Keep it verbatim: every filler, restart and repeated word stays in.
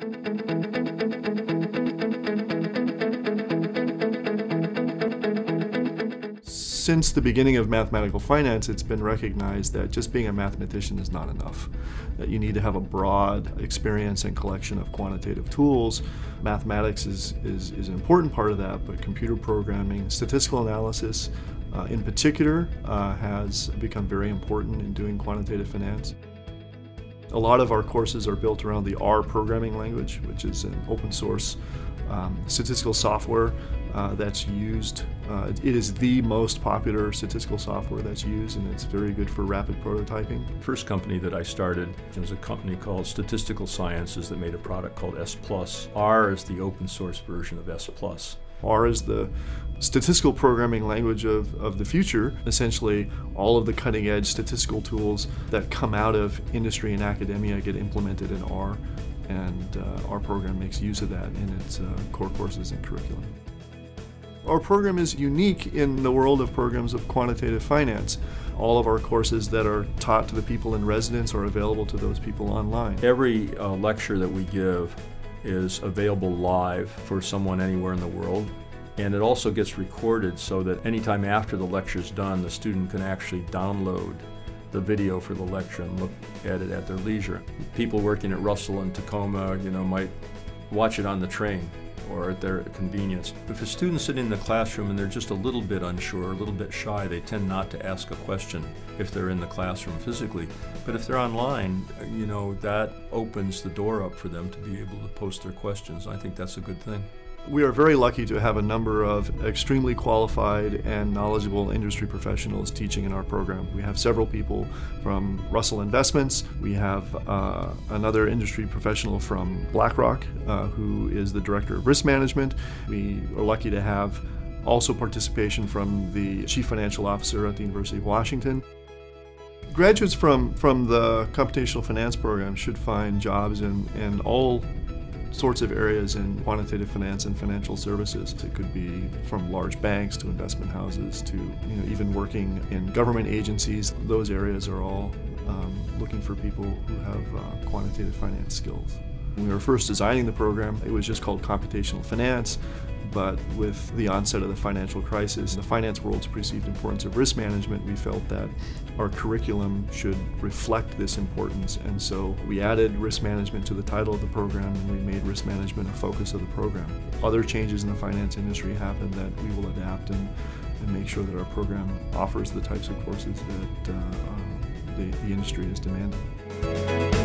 Since the beginning of mathematical finance, it's been recognized that just being a mathematician is not enough, that you need to have a broad experience and collection of quantitative tools. Mathematics is, is, is an important part of that, but computer programming, statistical analysis uh, in particular uh, has become very important in doing quantitative finance. A lot of our courses are built around the R programming language, which is an open source um, statistical software uh, that's used. Uh, it is the most popular statistical software that's used, and it's very good for rapid prototyping. The first company that I started was a company called Statistical Sciences that made a product called S plus. R is the open source version of S plus. R is the statistical programming language of, of the future. Essentially, all of the cutting-edge statistical tools that come out of industry and academia get implemented in R, and uh, our program makes use of that in its uh, core courses and curriculum. Our program is unique in the world of programs of quantitative finance. All of our courses that are taught to the people in residence are available to those people online. Every uh, lecture that we give is available live for someone anywhere in the world, and it also gets recorded so that anytime after the lecture is done, the student can actually download the video for the lecture and look at it at their leisure. People working at Russell and Tacoma, you know, might watch it on the train or at their convenience. If a student's sitting in the classroom and they're just a little bit unsure, a little bit shy, they tend not to ask a question if they're in the classroom physically. But if they're online, you know, that opens the door up for them to be able to post their questions. I think that's a good thing. We are very lucky to have a number of extremely qualified and knowledgeable industry professionals teaching in our program. We have several people from Russell Investments. We have uh, another industry professional from BlackRock, uh, who is the Director of Risk Management. We are lucky to have also participation from the Chief Financial Officer at the University of Washington. Graduates from, from the Computational Finance program should find jobs in, in all sorts of areas in quantitative finance and financial services. It could be from large banks to investment houses to, you know, even working in government agencies. Those areas are all um, looking for people who have uh, quantitative finance skills. When we were first designing the program, it was just called Computational Finance. But with the onset of the financial crisis, the finance world's perceived importance of risk management, we felt that our curriculum should reflect this importance. And so we added risk management to the title of the program, and we made risk management a focus of the program. Other changes in the finance industry happen that we will adapt and, and make sure that our program offers the types of courses that uh, the, the industry is demanding.